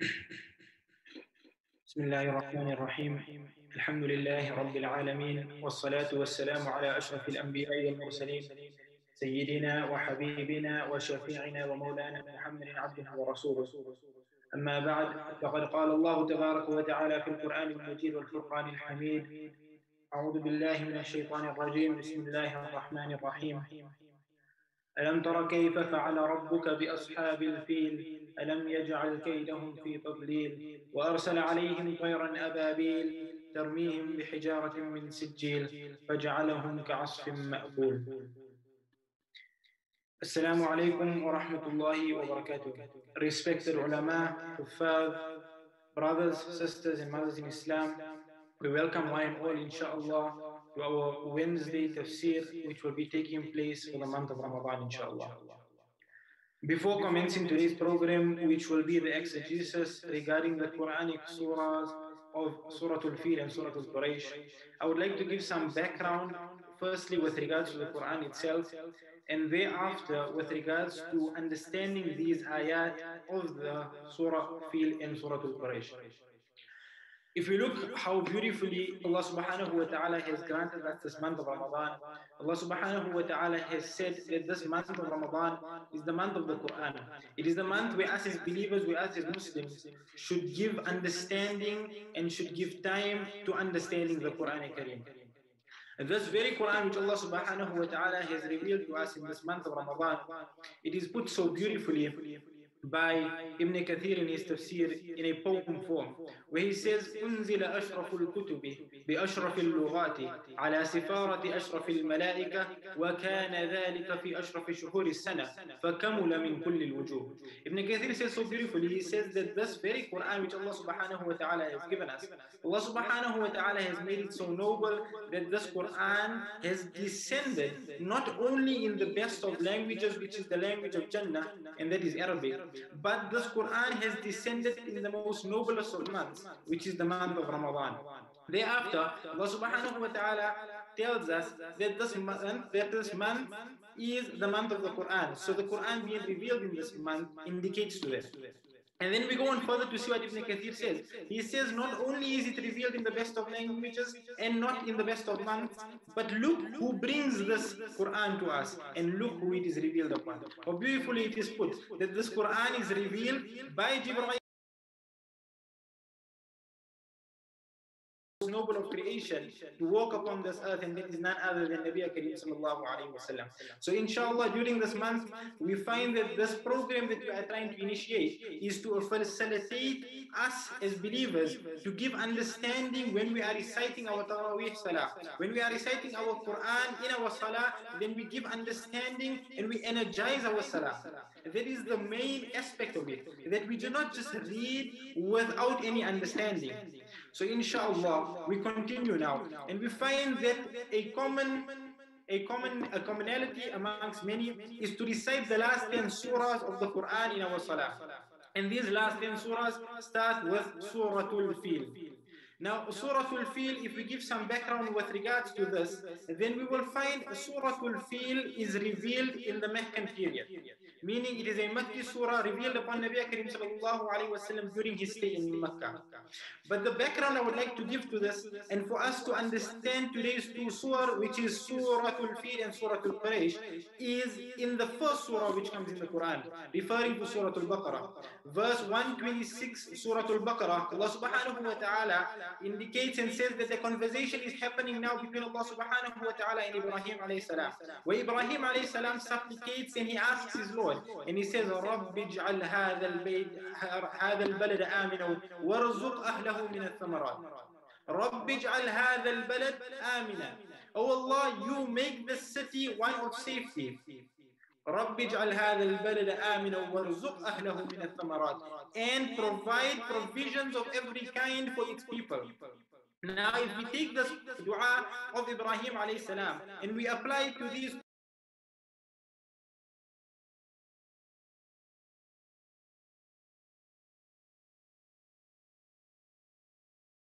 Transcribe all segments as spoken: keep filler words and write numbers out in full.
بسم الله الرحمن الرحيم. الحمد لله رب العالمين، والصلاة والسلام على أشرف الأنبياء والمرسلين، سيدنا وحبيبنا وشفيعنا ومولانا محمد عبده ورسوله. أما بعد، فقد قال الله تبارك وتعالى في القرآن المجيد والفرقان الحميد: أعوذ بالله من الشيطان الرجيم. بسم الله الرحمن الرحيم. ألم تر كيف فعل ربك بأصحاب الفيل؟ ألم يجعل كيدهم في تضليل وأرسل عليهم طيرا أبابيل ترميهم بحجارة من سجيل فجعلهم كعصف مأكول. Assalamu alaikum wa rahmatullahi wa barakatuh. Respected ulama, kuffar, brothers, sisters and mothers in Islam, we welcome one and all, inshallah, to our Wednesday tafseer, which will be taking place for the month of Ramadan, inshallah. Before commencing today's program, which will be the exegesis regarding the Quranic surahs of Surah Al-Fil and Surah Al-Quraish, I would like to give some background, firstly with regards to the Quran itself, and thereafter with regards to understanding these ayat of the Surah Al-Fil and Surah Al-Quraish. If we look how beautifully Allah subhanahu wa ta'ala has granted us this month of Ramadan, Allah subhanahu wa ta'ala has said that this month of Ramadan is the month of the Quran. It is the month where us as believers, we us as Muslims should give understanding and should give time to understanding the Quran Kareem. And this very Quran which Allah subhanahu wa ta'ala has revealed to us in this month of Ramadan, it is put so beautifully by Ibn Kathir in his Tafseer in a poem form, where he says, أنزل أشرف الكتب بأشرف اللغات على سفارة أشرف الملائكة وكان ذلك في أشرف شهور السنة فكمل من كل الوجوه. Ibn Kathir says so beautifully, he says that this very Quran which Allah subhanahu wa ta'ala has given us, Allah subhanahu wa ta'ala has made it so noble that this Quran has descended not only in the best of languages, which is the language of Jannah, and that is Arabic, but this Quran has descended in the most noblest of months, which is the month of Ramadan. Thereafter, Allah subhanahu wa ta'ala tells us that this month, that this month is the month of the Quran. So the Quran being revealed in this month indicates to that. And then we go on further to see what Ibn Kathir says. He says not only is it revealed in the best of languages and not in the best of months, but look who brings this Quran to us and look who it is revealed upon. How beautifully it is put that this Quran is revealed by Jibreel, noble of creation, to walk upon this earth, and that is none other than Nabi Kareem sallallahu alayhi wasallam. So inshallah, during this month, we find that this program that we are trying to initiate is to facilitate us as believers to give understanding when we are reciting our Taraweeh Salah. When we are reciting our Quran in our Salah, then we give understanding and we energize our Salah. That is the main aspect of it, that we do not just read without any understanding. So inshallah, we continue now, and we find that a common a common a commonality amongst many is to recite the last ten surahs of the Quran in our salah. And these last ten surahs start with Surah Al-Fil. Now, Surah Al-Fil, if we give some background with regards to this, then we will find Surah Al-Fil is revealed in the Meccan period, meaning it is a Makki surah revealed upon Nabi Kareem sallallahu alayhi wa sallam during his stay in Makkah. But the background I would like to give to this, and for us to understand today's two surah, which is Surah Al-Fil and Surah Al-Quraish, is in the first surah which comes in the Quran, referring to Surah Al-Baqarah. Verse one twenty-six, Surah Al-Baqarah, Allah subhanahu wa ta'ala indicates and says that the conversation is happening now between Allah subhanahu wa ta'ala and Ibrahim alayhi salam, where Ibrahim alayhi salam supplicates and he asks his Lord, and he says, رَبِّ اجْعَلْ هَذَا الْبَلَدَ هذا البلد آمنا وارزق أهله من الثمرات. رَبِّ اجْعَلْ هَذَا الْبَلَدَ آمنا. Oh Allah, you make the city one of safety. رَبِّ اجْعَلْ هَذَا الْبَلَدَ آمِنًا وَارْزُقْ أَهْلَهُ مِنَ الثَّمَرَاتِ, and provide provisions of every kind for its people. Now, if we take this dua of Ibrahim alayhi salam and we apply it to these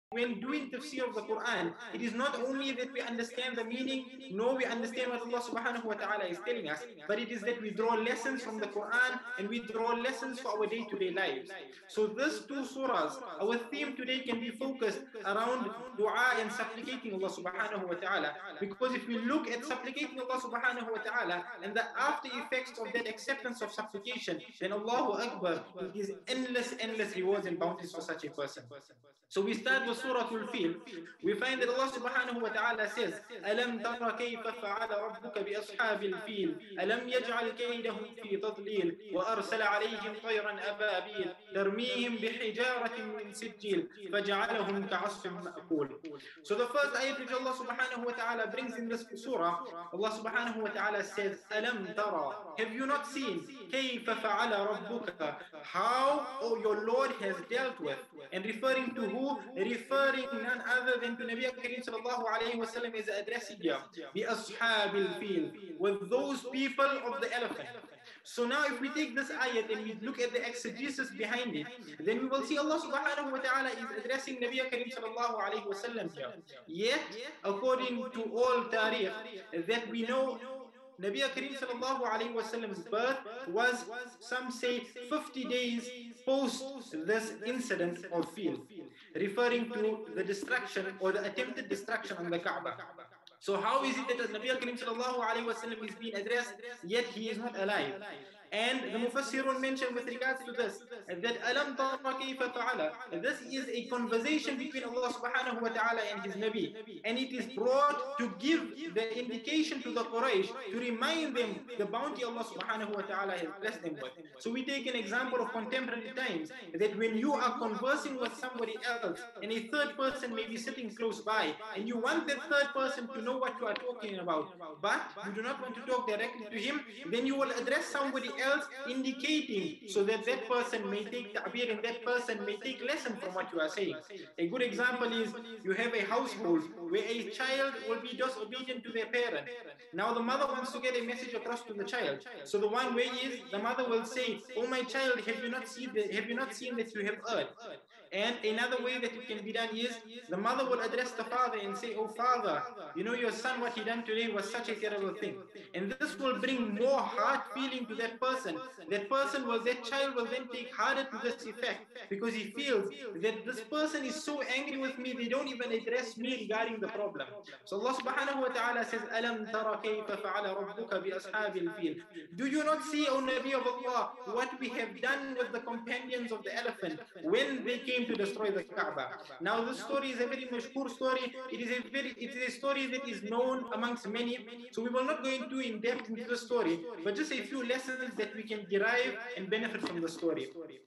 when doing tafsir of the Quran, it is not only that we understand the meaning, nor we understand what Allah subhanahu wa ta'ala is telling us, but it is that we draw lessons from the Quran and we draw lessons for our day-to-day lives. So these two surahs, our theme today can be focused around dua and supplicating Allah subhanahu wa ta'ala. Because if we look at supplicating Allah subhanahu wa ta'ala and the after effects of that acceptance of supplication, then Allahu Akbar, it is endless, endless rewards and bounties for such a person. So we start with Surah Al-Fil. We find that Allah subhanahu wa ta'ala says, أَلَمْ تَرَ كَيْفَ فَعَلَ رَبُّكَ بِأَصْحَابِ الْفِيلِ أَلَمْ يَجْعَلْ كَيْدَهُمْ فِي تَضْلِيلٍ وَأَرْسَلَ عَلَيْهِمْ طَيْرًا أَبَابِيلَ تَرْمِيهِمْ بِحِجَارَةٍ مِّن سِجِّيلٍ فَجَعَلَهُمْ كَعَصْفٍ مَأْكُولٍ. So the first ayat which Allah subhanahu wa ta'ala brings in this surah, Allah subhanahu wa ta'ala says, أَلَمْ تَرَ, have you not seen كَيْفَ فَعَلَ رَبُّكَ, how oh, your Lord has dealt with, and referring to who? Referring none other than to Nabi Kareem sallallahu alayhi wa sallam is addressing here, بِأَصْحَابِ الْفِيلِ, with those people of the elephant. So now if we take this ayat and we look at the exegesis behind it, then we will see Allah subhanahu wa ta'ala is addressing Nabi Kareem sallallahu alayhi wa sallam here. Yet, according to all tariq that we know, Nabi Kareem sallallahu alayhi wa sallam's birth was, some say, fifty days post this incident of Fil, referring to the destruction or the attempted destruction on the Kaaba. So how is it that Nabi Kareem sallallahu alayhi wa sallam is being addressed, yet he is not alive? And the Mufassirun mentioned with regards to this, that Alam tara kayfa fa'ala, this is a conversation between Allah subhanahu wa ta'ala and his Nabi, and it is brought to give the indication to the Quraish, to remind them the bounty Allah subhanahu wa ta'ala has blessed them with. So we take an example of contemporary times, that when you are conversing with somebody else and a third person may be sitting close by, and you want that third person to know what you are talking about, but you do not want to talk directly to him, then you will address somebody else, indicating so that that person may take ta'bir and that person may take lesson from what you are saying. A good example is, you have a household where a child will be disobedient to their parent. Now the mother wants to get a message across to the child. So the one way is, the mother will say, oh my child, have you not seen that, have you not seen that you have erred? And another way that it can be done is, the mother will address the father and say, oh father, you know your son, what he done today was such a terrible thing. And this will bring more heart feeling to that person. That person will, that child will then take harder to this effect, because he feels that this person is so angry with me, they don't even address me regarding the problem. So Allah subhanahu wa ta'ala says, Alam tara kayfa fa'ala rabbuka bi ashabil fil. Do you not see, O Nabi of Allah, what we have done with the companions of the elephant when they came to destroy the Kaaba? Now this story is a very mashhur story. It is a very, it is a story that is known amongst many. So we will not go into in depth into the story, but just a few lessons that we can derive and benefit from the story.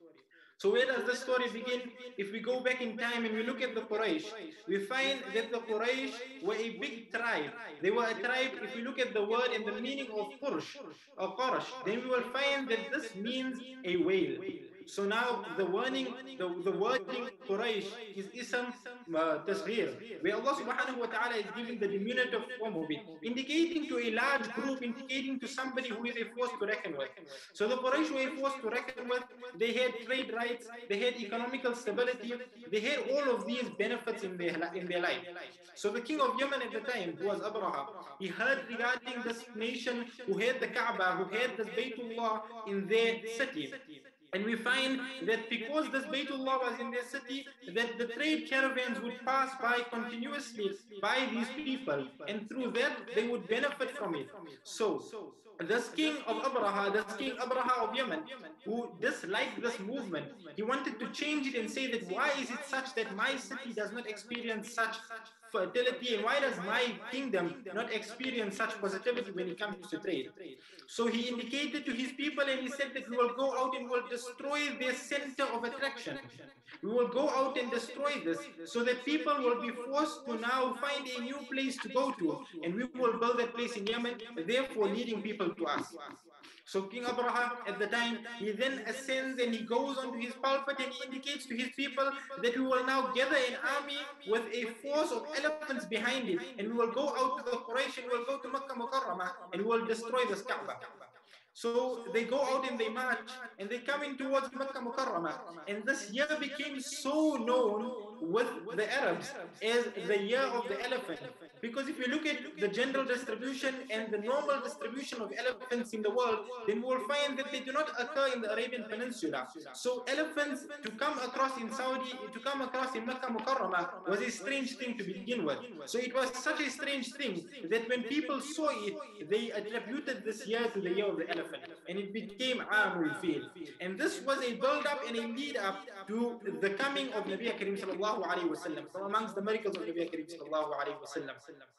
So where does the story begin? If we go back in time and we look at the Quraish, we find that the Quraish were a big tribe. They were a tribe, if we look at the word and the meaning of Qursh or Qarash, then we will find that this means a whale. So now the wording, the, the wording Quraish is ism uh, tasghir, where Allah subhanahu wa ta'ala is giving the diminutive form of it, indicating to a large group, indicating to somebody who is a force to reckon with. So the Quraish were a force to reckon with. They had trade rights, they had economical stability, they had all of these benefits in their, in their life. So the king of Yemen at the time, who was Abraha, he heard regarding this nation who had the Kaaba, who had this Baytullah in their city. And we find that because this Baytullah was in their city, that the trade caravans would pass by continuously by these people, and through that they would benefit from it. So this king of Abraha, this king Abraha of Yemen, who disliked this movement, he wanted to change it and say that why is it such that my city does not experience such fertility, and why does my kingdom not experience such positivity when it comes to trade? So he indicated to his people and he said that we will go out and will destroy their center of attraction. We will go out and destroy this, so that people will be forced to now find a new place to go to, and we will build that place in Yemen, therefore leading people to us. So King Abraha at the time, he then ascends and he goes onto his pulpit and he indicates to his people that we will now gather an army with a force of elephants behind it, and we will go out to the Quraysh and we will go to Makkah Mukarramah and we will destroy this Kaaba. So they go out and they march and they come in towards Makkah Mukarramah. And this year became so known with the Arabs as the year of the elephant. Because if you look at the general distribution and the normal distribution of elephants in the world, then we will find that they do not occur in the Arabian Peninsula. So elephants to come across in Saudi, to come across in Makkah Mukarramah was a strange thing to begin with. So it was such a strange thing that when people saw it, they attributed this year to the year of the elephant, and it became Amul Fil. And this was a build-up and a lead-up to the coming of Nabi Karim sallallahu alaihi wasallam, from amongst the miracles of Nabi Karim sallallahu alaihi wasallam.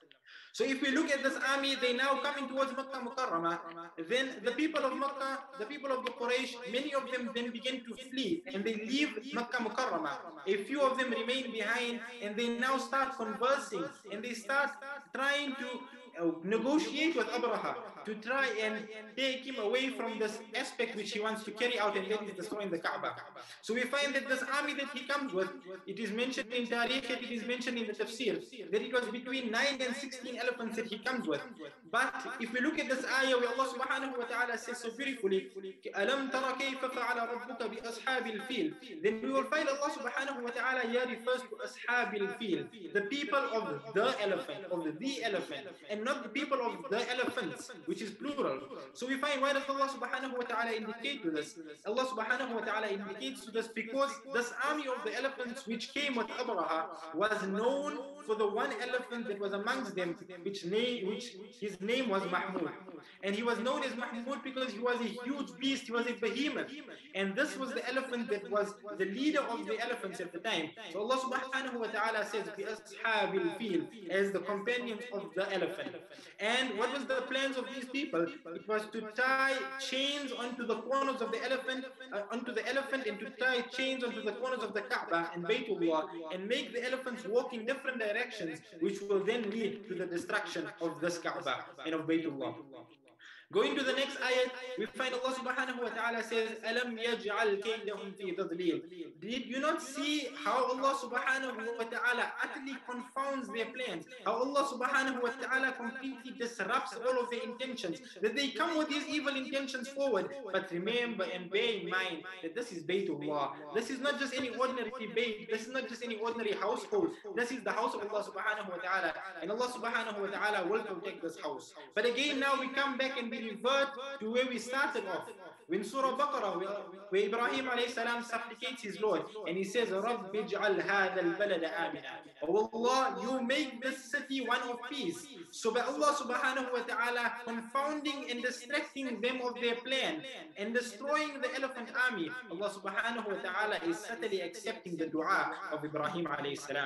So if we look at this army, they now coming towards Makkah Mukarramah. Then the people of Makkah, the people of the Quraish, many of them then begin to flee and they leave Makkah Mukarramah. A few of them remain behind and they now start conversing and they start trying to Uh, negotiate with Abraha to try and take him away from this aspect which he wants to carry out, and that is destroying the Kaaba. So we find that this army that he comes with, it is mentioned in Tariq, it is mentioned in the Tafseer, that it was between nine and sixteen elephants that he comes with. But if we look at this ayah where Allah subhanahu wa ta'ala says so beautifully, أَلَمْ تَرَ كَيْفَ فَعَلَ رَبُّكَ بِأَصْحَابِ الْفِيلِ, then we will find Allah subhanahu wa ta'ala here refers to أَصْحَابِ الْفِيلِ, the people of the elephant, of the elephant, and not the people of the elephants, which is plural. So we find, why does Allah subhanahu wa ta'ala indicate to this? Allah subhanahu wa ta'ala indicates to this because this army of the elephants which came with Abraha was known for the one elephant that was amongst them, which name, which his name was Mahmud. And he was known as Mahmud because he was a huge beast, he was a behemoth. And this was the elephant that was the leader of the elephants at the time. So Allah subhanahu wa ta'ala says, بِأَصْحَابِ الْفِيلِ, as the companions of the elephant. And what was the plans of these people? It was to tie chains onto the corners of the elephant, uh, onto the elephant, and to tie chains onto the corners of the Kaaba and Baytullah, and make the elephants walk in different directions, which will then lead to the destruction of this Kaaba and of Baytullah. Going to the next ayat, we find Allah subhanahu wa ta'ala says, أَلَمْ يَجْعَلْ كَيْدَهُمْ فِي تَضْلِيلٍ. Did you not see how Allah subhanahu wa ta'ala utterly confounds their plans? How Allah subhanahu wa ta'ala completely disrupts all of their intentions? That they come with these evil intentions forward. But remember and bear in mind that this is Baytullah. This is not just any ordinary bayt. This is not just any ordinary household. This is the house of Allah subhanahu wa ta'ala. And Allah subhanahu wa ta'ala will protect this house. But again, now we come back and we revert to where we started off. In Surah Baqarah, where Ibrahim alayhi salam supplicates his Lord, and he says, رَبِّ اجْعَلْ هَذَا الْبَلَدَ آمِنًا. Oh Allah, you make this city one of peace. So by Allah subhanahu wa ta'ala confounding and distracting them of their plan and destroying the elephant army, Allah subhanahu wa ta'ala is certainly accepting the dua of Ibrahim alayhi salam.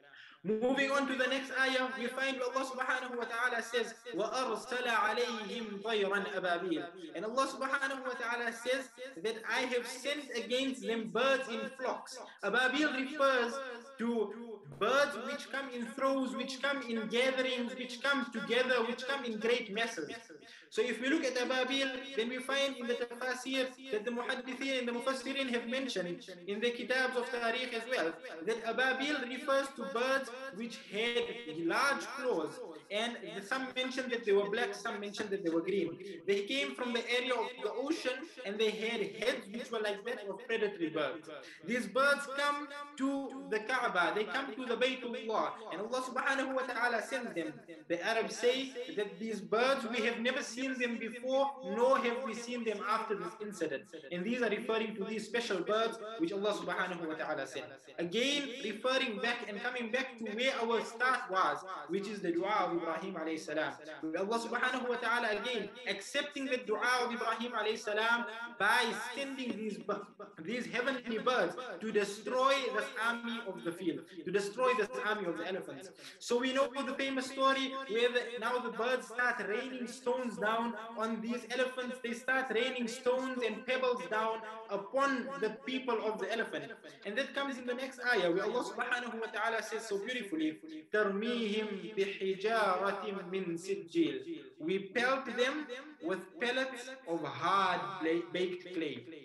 Moving on to the next ayah, we find Allah subhanahu wa ta'ala says, وَأَرْسَلَ عَلَيْهِمْ طَيْرًا أَبَابِيلَ. And Allah subhanahu wa ta'ala says that I have sent against them birds in flocks. Ababil refers to birds which come in throws, which come in gatherings, which come together, which come in great masses. So if we look at Ababil, then we find in the Tafseer that the Muhaddithin and the Mufassirin have mentioned in the Kitabs of Tariq as well, that Ababil refers to birds which had large claws, and some mentioned that they were black, some mentioned that they were green. They came from the area of the ocean and they had heads which were like that of predatory birds. These birds come to the Kaaba, they come to the Baytullah, and Allah subhanahu wa ta'ala sends them. The Arabs say that these birds, we have never seen them before, nor have we seen them after this incident. And these are referring to these special birds which Allah subhanahu wa ta'ala sent. Again, referring back and coming back to where our start was, which is the dua of Ibrahim alayhi salam. Allah subhanahu wa ta'ala again accepting the dua of Ibrahim alayhi salam by sending these, these heavenly birds to destroy this army of the field, to destroy this army of the elephants. So we know the famous story where the, now the birds start raining stones down on these elephants. They start raining stones and pebbles down upon the people of the elephant. And that comes in the next ayah where Allah subhanahu wa ta'ala says so beautifully, تَرْمِيهِمْ بِحِجَارَةٍ مِّن سِجِّيلٍ. We pelt them with pellets of hard baked clay.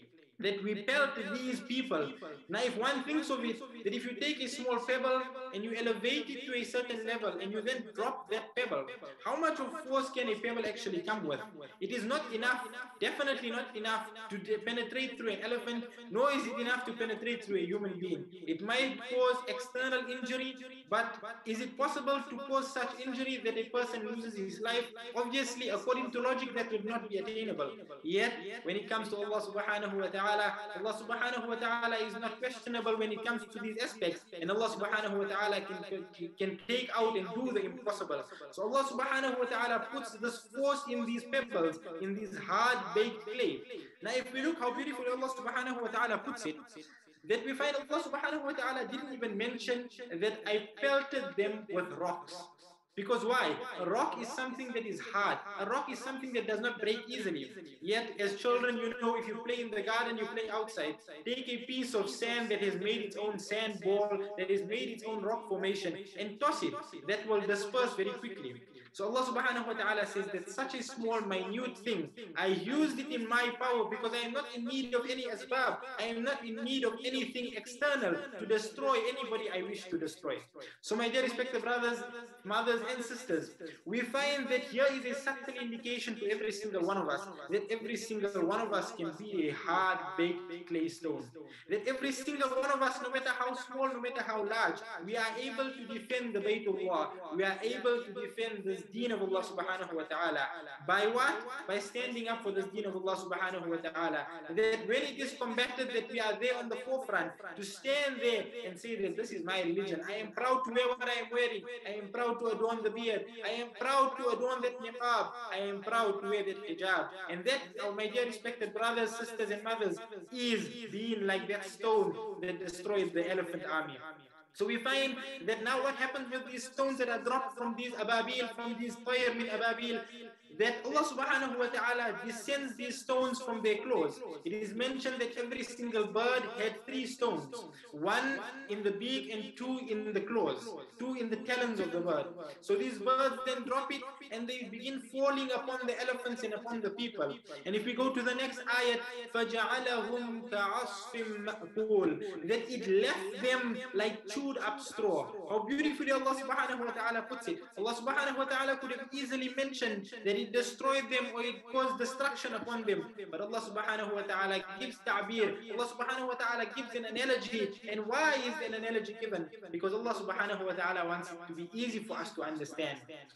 that we pelt these people. Now, if one thinks of it, that if you take a small pebble and you elevate it to a certain level and you then drop that pebble, how much of force can a pebble actually come with? It is not enough, definitely not enough to penetrate through an elephant, nor is it enough to penetrate through a human being. It might cause external injury, but is it possible to cause such injury that a person loses his life? Obviously, according to logic, that would not be attainable. Yet, when it comes to Allah subhanahu wa ta'ala, Allah subhanahu wa ta'ala is not questionable when it comes to these aspects, and Allah subhanahu wa ta'ala can, can take out and do the impossible. So Allah subhanahu wa ta'ala puts this force in these pebbles, in these hard baked clay. Now if we look how beautifully Allah subhanahu wa ta'ala puts it, that we find Allah subhanahu wa ta'ala didn't even mention that I pelted them with rocks. Because why? A rock is something that is hard. A rock is something that does not break easily. Yet, as children, you know, if you play in the garden, you play outside, take a piece of sand that has made its own sand ball, that has made its own rock formation, and toss it. That will disperse very quickly. So Allah subhanahu wa ta'ala says that such a small, minute thing, I used it in my power because I am not in need of any asbab. I am not in need of anything external to destroy anybody I wish to destroy. So my dear respected brothers, mothers, and sisters, we find that here is a subtle indication to every single one of us that every single one of us can be a hard baked clay stone. That every single one of us, no matter how small, no matter how large, we are able to defend the Baytullah. We are able to defend this deen of Allah subhanahu wa ta'ala. By what? By standing up for this deen of Allah subhanahu wa ta'ala. That when it is combated, that we are there on the forefront to stand there and say that this is my religion. I am proud to wear what I am wearing. I am proud to adorn the beard. I am proud to adorn that niqab. I am proud to wear that hijab. And that, oh, my dear respected brothers, sisters, and mothers, is being like that stone that destroyed the elephant army. So we find that now what happens with these stones that are dropped from these ababil, from these tayr min ababil, that Allah subhanahu wa ta'ala descends these stones from their claws. It is mentioned that every single bird had three stones, one in the beak and two in the claws, two in the talons of the bird. So these birds then drop it and they begin falling upon the elephants and upon the people. And if we go to the next ayat, فَجَعَلَهُمْ كَعَصْفٍ مَأْكُولٍ, that it left them like chewed up straw. How beautifully Allah subhanahu wa ta'ala puts it. Allah subhanahu wa ta'ala could have easily mentioned that it destroyed them or it caused destruction upon them. But Allah subhanahu wa ta'ala gives ta'bir. Allah subhanahu wa ta'ala gives an analogy. And why is an analogy given? Because Allah subhanahu wa ta'ala wants it to be easy for us to understand.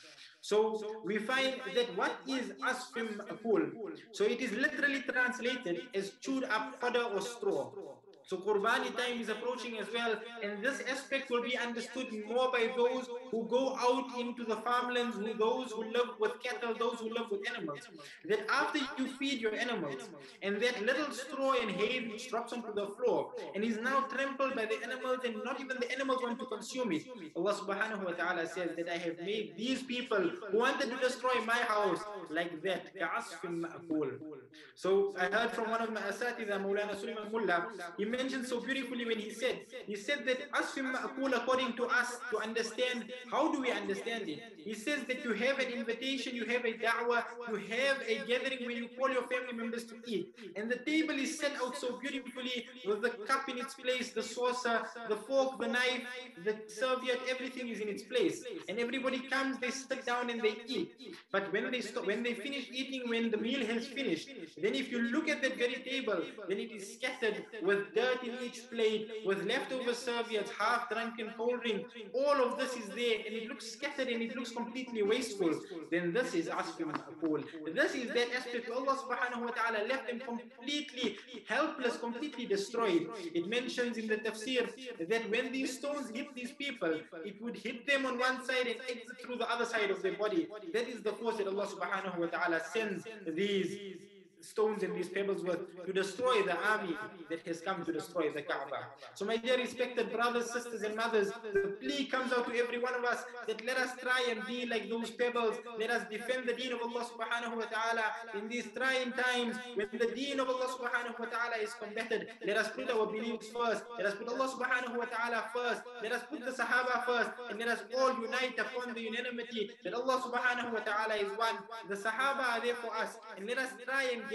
So we find that what is asfim akul? So it is literally translated as chewed up fodder or straw. So Qurbani time is approaching as well, and this aspect will be understood more by those who go out into the farmlands, who those who live with cattle, those who live with animals. That after you feed your animals, and that little straw and hay which drops onto the floor, and is now trampled by the animals, and not even the animals want to consume it. Allah subhanahu wa ta'ala says that I have made these people who wanted to destroy my house like that. So I heard from one of my asatidha, Moulana Mullah, he mentioned so beautifully when he said, he said that asfim ma'kul, according to us, to understand, how do we understand it? He says that you have an invitation, you have a da'wah, you have a gathering where you call your family members to eat. And the table is set out so beautifully with the cup in its place, the saucer, the fork, the knife, the serviette, everything is in its place. And everybody comes, they sit down and they eat. But when they stop, when they finish eating, when the meal has finished, then if you look at that very table, then it is scattered with dirt in each plate, with leftover serviettes, half drunken cold drink. All of this is there and it looks scattered and it looks completely wasteful. Then this is asfim ma'kul. This is that aspect where Allah subhanahu wa ta'ala left them completely helpless, completely destroyed. It mentions in the Tafseer that when these stones hit these people, it would hit them on one side and exit through the other side of their body. That is the force that Allah subhanahu wa ta'ala sends these stones and these pebbles with to destroy the army that has come to destroy the Kaaba. So my dear respected brothers, sisters and mothers, the plea comes out to every one of us that let us try and be like those pebbles. Let us defend the deen of Allah subhanahu wa ta'ala in these trying times when the deen of Allah subhanahu wa ta'ala is combated. Let us put our beliefs first. Let us put Allah subhanahu wa ta'ala first. Let us put the Sahaba first, and let us all unite upon the unanimity that Allah subhanahu wa ta'ala is one. The Sahaba are there for us, and let us try and get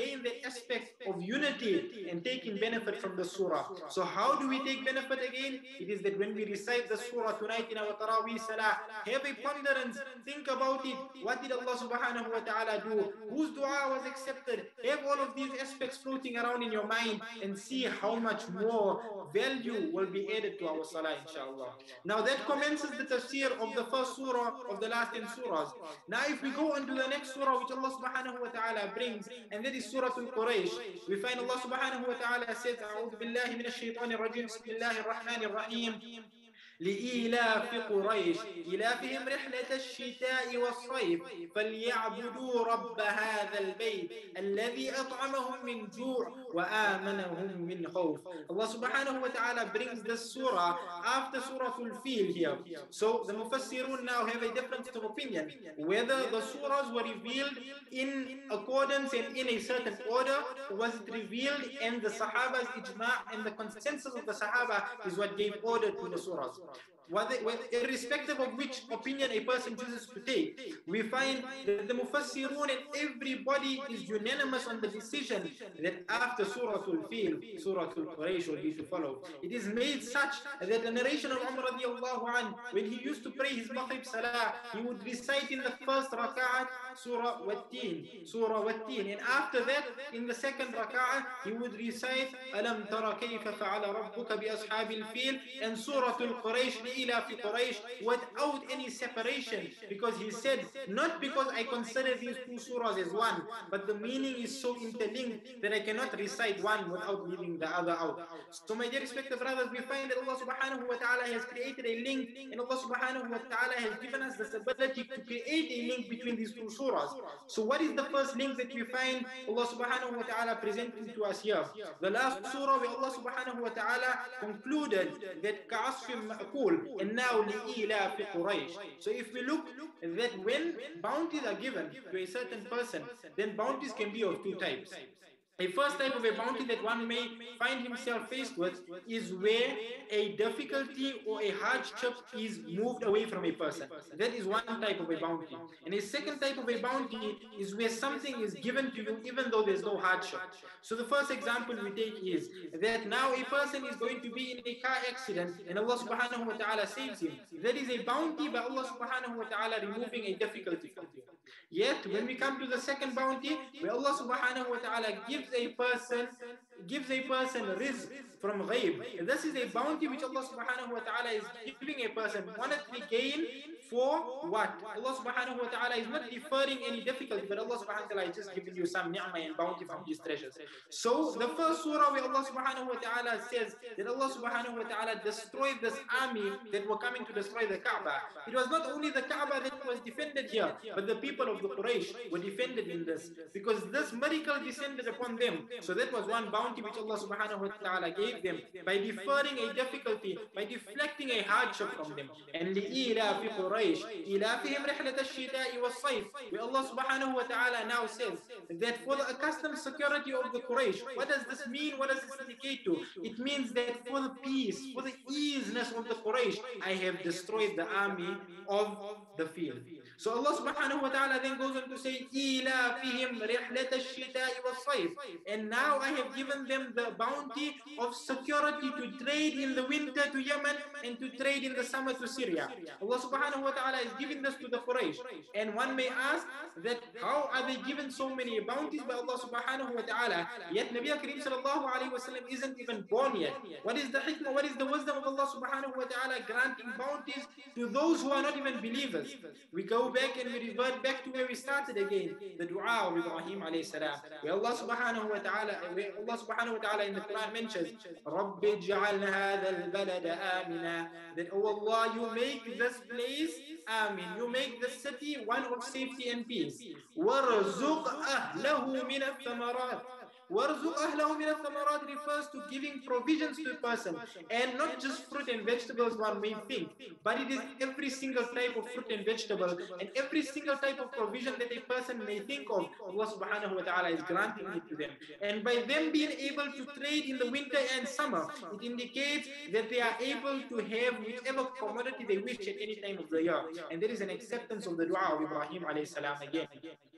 gain the aspect of unity and taking benefit from the surah. So how do we take benefit again? It is that when we recite the surah tonight in our Taraweeh Salah, have a ponderance, think about it. What did Allah subhanahu wa ta'ala do? Whose dua was accepted? Have all of these aspects floating around in your mind and see how much more value will be added to our salah, inshallah. Now that commences the tafsir of the first surah of the last ten surahs. Now if we go on to the next surah which Allah subhanahu wa ta'ala brings, and that is Surah Al-Quraish, we find Allah subhanahu wa ta'ala says, أعوذ بالله من الشيطان الرجيم بسم الله الرحمن الرحيم لإيلاف قريش إيلافهم رحلة الشتاء والصيف فليعبدوا رب هذا البيت الذي أطعمهم من جوع وآمنهم من خوف. Allah subhanahu wa ta'ala brings this surah after Surah Al-Fil here. So the Mufassirun now have a difference of opinion whether the surahs were revealed in accordance and in a certain order, or was it revealed and the Sahaba's ijma' and the consensus of the Sahaba is what gave order to the surahs. Whether, irrespective of which opinion a person chooses to take, we find that the Mufassirun and everybody is unanimous on the decision that after Surah Al-Fil, Surah Al-Quraish will be to follow. It is made such that the narration of Umar radiallahu anh, when he used to pray his Maghrib Salah, he would recite in the first raka'at Surah Wat-Teen, Surah Wat-Teen, and after that, in the second raka'at, he would recite Alam tara kayfa fa'ala rabbuka bi ashabil fil and Surah Al-Quraish ila fi Quraish without any separation, because he said, not because I consider these two surahs as one, but the meaning is so interlinked that I cannot recite one without leaving the other out. So my dear respected brothers, we find that Allah subhanahu wa ta'ala has created a link, and Allah subhanahu wa ta'ala has given us this ability to create a link between these two surahs. So what is the first link that we find Allah subhanahu wa ta'ala presenting to us here? The last surah where Allah subhanahu wa ta'ala concluded that ka'asfim ma'kul, and now li'ila fi Quraish. So if we look that when bounties are given to a certain person, then bounties can be of two types. A first type of a bounty that one may find himself faced with is where a difficulty or a hardship is moved away from a person. That is one type of a bounty. And a second type of a bounty is where something is given to you even though there's no hardship. So the first example we take is that now a person is going to be in a car accident and Allah subhanahu wa ta'ala saves him. That is a bounty by Allah subhanahu wa ta'ala removing a difficulty from you. Yet when we come to the second bounty, where Allah subhanahu wa ta'ala gives a person gives a person rizq from ghaib. And this is a bounty which Allah subhanahu wa ta'ala is giving a person monetary gain for what? Allah subhanahu wa ta'ala is not deferring any difficulty, but Allah subhanahu wa ta'ala is just giving you some ni'mah and bounty from His treasures. So the first surah where Allah subhanahu wa ta'ala says that Allah subhanahu wa ta'ala destroyed this army that were coming to destroy the Kaaba. It was not only the Kaaba that was defended here, but the people of the Quraysh were defended in this, because this miracle descended upon them. So that was one bounty which Allah subhanahu wa ta'ala gave them by deferring a difficulty, by deflecting a hardship from them. And li'ila fi Quraysh, ilafihim rihlat ash-shita'i was-sayf, where Allah subhanahu wa ta'ala now says that for the accustomed security of the Quraysh, what does this mean? What does this indicate to? It means that for the peace, for the easiness of the Quraysh, I have destroyed the army of the field. So Allah subhanahu wa ta'ala then goes on to say, ilafihim rihlat ash-shita'i was-sayf, and now I have given them the bounty of security to trade in the winter to Yemen and to trade in the summer to Syria. Allah subhanahu wa ta'ala is giving this to the Quraysh. And one may ask that how are they given so many bounties by Allah subhanahu wa ta'ala, yet Nabi Kareem sallallahu alayhi wa sallam isn't even born yet? What is the hikmah, what is the wisdom of Allah subhanahu wa ta'ala granting bounties to those who are not even believers? We go back and we revert back to where we started again, the dua of Ibrahim alayhi salam, where Allah subhanahu wa ta'ala, where Allah subhanahu wa ta'ala in the Quran mentions, Rabbi ja'al hadha al-balada amina, that oh Allah, you make this place amin, you make this city one of safety and peace. وَارْزُقْ أَهْلَهُ مِنَ الثَّمَرَاتِ. وَارْزُقْ أَهْلَهُ مِنَ الثَّمَرَاتِ refers to giving provisions to a person, and not just fruit and vegetables one may think, but it is every single type of fruit and vegetable and every single type of provision that a person may think of. Allah subhanahu wa ta'ala is granting it to them, and by them being able to trade in the winter and summer, it indicates that they are able to have whichever commodity they wish at any time of the year. And there is an acceptance of the dua of Ibrahim alayhi salam again.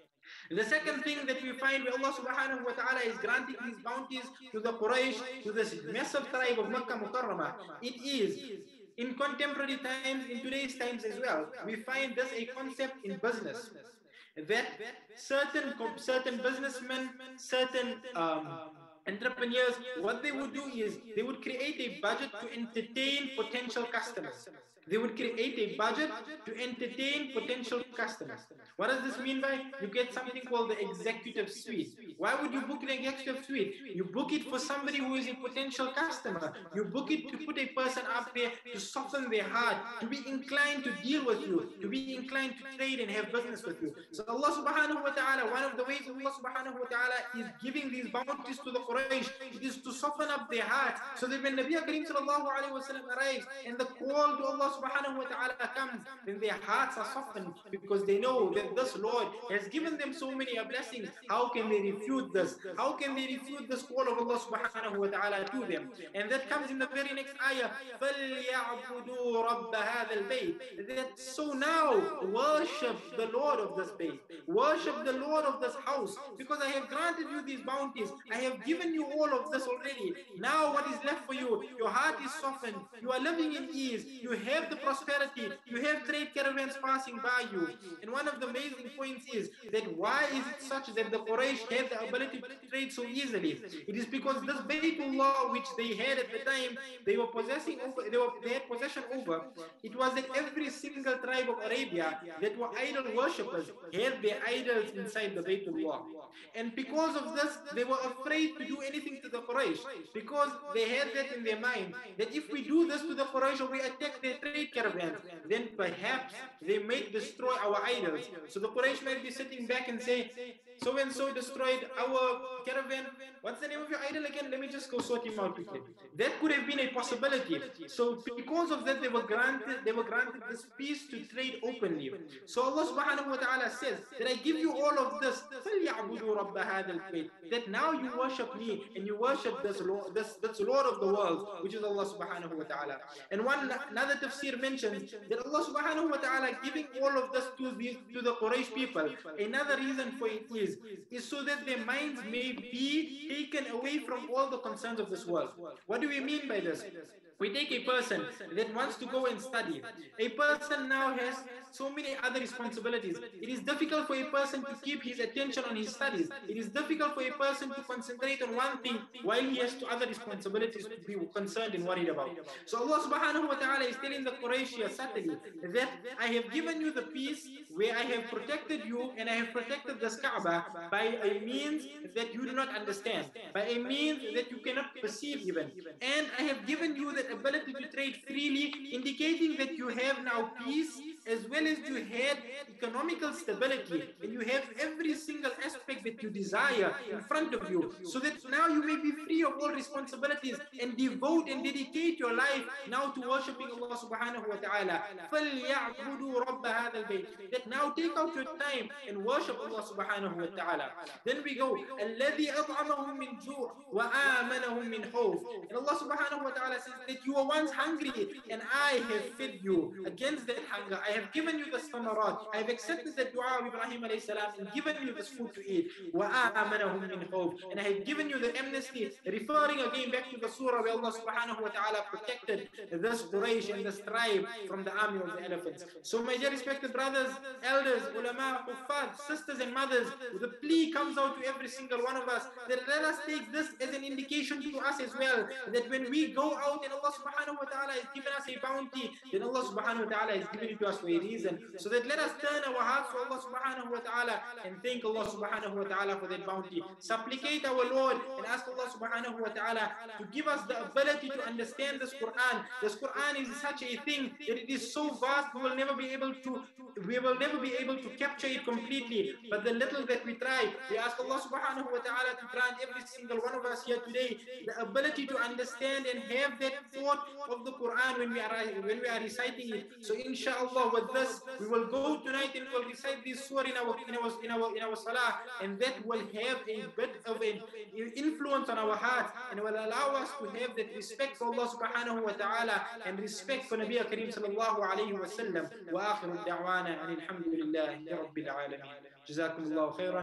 The second thing that we find where Allah subhanahu wa ta'ala is granting these bounties to the Quraysh, to this massive tribe of Makkah Mukarramah, it is in contemporary times, in today's times as well, we find this a concept in business, that certain certain businessmen, certain um, entrepreneurs, what they would do is they would create a budget to entertain potential customers. They would create a budget to entertain potential customers. What does this mean by? You get something called the executive suite. Why would you book an executive suite? You book it for somebody who is a potential customer. You book it to put a person up there to soften their heart, to be inclined to deal with you, to be inclined to trade and have business with you. So Allah subhanahu wa ta'ala, one of the ways Allah subhanahu wa ta'ala is giving these bounties to the Quraysh, it is to soften up their hearts, so that when Nabi Kareem sallallahu alayhi wa sallam arrives and the call to Allah subhanahu wa ta'ala comes, then their hearts are softened, because they know that this Lord has given them so many blessings. How can they refute this? How can they refute this call of Allah subhanahu wa ta'ala to them? And that comes in the very next ayah, فَلْيَعْبُدُوا رَبَّ هَذَا الْبَيْتِ, that so now worship the Lord of this bait, worship the Lord of this house, because I have granted you these bounties, I have given you all of this already. Now what is left for you? Your heart is softened, you are living in ease, you have the prosperity, you have trade caravans passing by you. And one of the amazing points is that why is it such that the Quraysh have the ability to trade so easily? It is because this Baytullah which they had at the time, they were possessing over, they, were, they had possession over, it was that every single tribe of Arabia that were idol worshippers had their idols inside the Baytullah. And because of this, they were afraid to do anything to the Quraysh, because they had that in their mind, that if we do this to the Quraysh or we attack their trade caravans, then perhaps they may destroy our idols. So the Quraysh might be sitting back and say, so and so destroyed our caravan. What's the name of your idol again? Let me just go sort him out quickly. That could have been a possibility. So because of that, they were granted they were granted this peace to trade openly. So Allah subhanahu wa ta'ala says that I give you all of this, that now you worship me and you worship this Lord, this, this Lord of the world, which is Allah subhanahu wa ta'ala. And one another tafsir mentions that Allah subhanahu wa ta'ala giving all of this to the, to the Quraysh people, another reason for it is, is so that their minds may be taken away from all the concerns of this world. What do we mean by this? We take a person that wants to go and study. A person now has so many other responsibilities. It is difficult for a person to keep his attention on his studies. It is difficult for a person to concentrate on one thing while he has two other responsibilities to be concerned and worried about. So Allah subhanahu wa ta'ala is telling the Quraysh subtly that I have given you the peace where I have protected you and I have protected this Kaaba by a means that you do not understand, by a means that you cannot perceive even. And I have given you that ability to trade freely, indicating that you have now peace, as well as you had economical stability, and you have every single aspect that you desire in front of you, so that now you may be free of all responsibilities and devote and dedicate your life now to worshipping Allah subhanahu wa ta'ala. فَلْيَعْبُدُوا رَبَّ هَذَا الْبَيْتِ, that now take out your time and worship Allah subhanahu wa ta'ala. Then we go, الَّذِي أَطْعَمَهُم مِّن جُوعٍ وَآمَنَهُم مِّن خَوْفٍ, and Allah subhanahu wa ta'ala says that you were once hungry and I have fed you against that hunger. I have given you the samarat. I have accepted the dua of Ibrahim alayhi salam and given you this food to eat. وَآمَنَهُم مِّن خَوْفٍ, and I have given you the amnesty, referring again back to the surah where Allah subhanahu wa ta'ala protected this Quraysh and this tribe from the army of the elephants. So my dear respected brothers, elders, ulama, kuffar, sisters and mothers, the plea comes out to every single one of us that let us take this as an indication to us as well, that when we go out and Allah subhanahu wa ta'ala has given us a bounty, then Allah subhanahu wa ta'ala has given it to us for a reason. So that let us turn our hearts to Allah subhanahu wa ta'ala and thank Allah subhanahu wa ta'ala for that bounty. Supplicate our Lord and ask Allah subhanahu wa ta'ala to give us the ability to understand this Quran. This Quran is such a thing that it is so vast, we will never be able to we will never be able to capture it completely. But the little that we try, we ask Allah subhanahu wa ta'ala to grant every single one of us here today the ability to understand and have that thought of the Quran when we are when we are reciting it. So inshallah with this we will go tonight and we will recite this surah in our in our in our in our salah, and that will have a bit of an influence on our hearts and will allow us to have that respect for Allah subhanahu wa ta'ala and respect for Nabi Kareem sallallahu alayhi wa sallam. Wa akhiru da'wana and alhamdulillahi rabbil alamin. Jazakumullahu khairan.